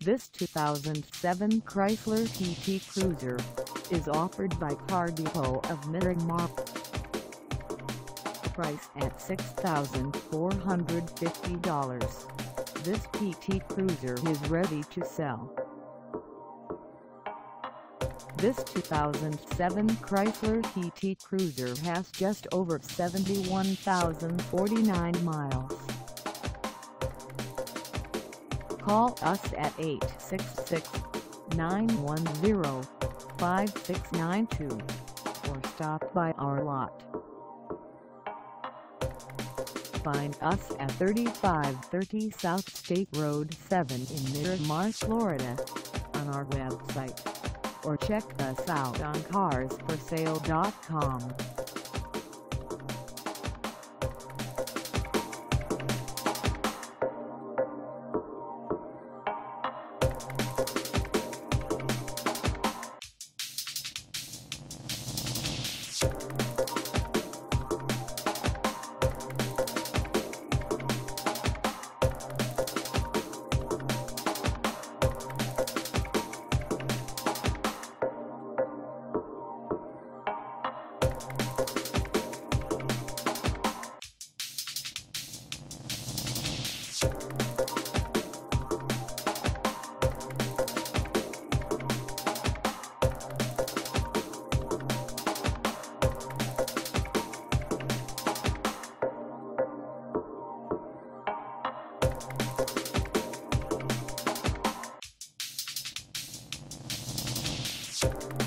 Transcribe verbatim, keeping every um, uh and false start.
This two thousand seven Chrysler P T Cruiser is offered by Car Depot of Miramar. Price at six thousand four hundred fifty dollars. This P T Cruiser is ready to sell. This two thousand seven Chrysler P T Cruiser has just over seventy-one thousand forty-nine miles. Call us at eight six six, nine one zero, five six nine two or stop by our lot. Find us at thirty-five thirty South State Road seven in Miramar, Florida, on our website, or check us out on cars for sale dot com. You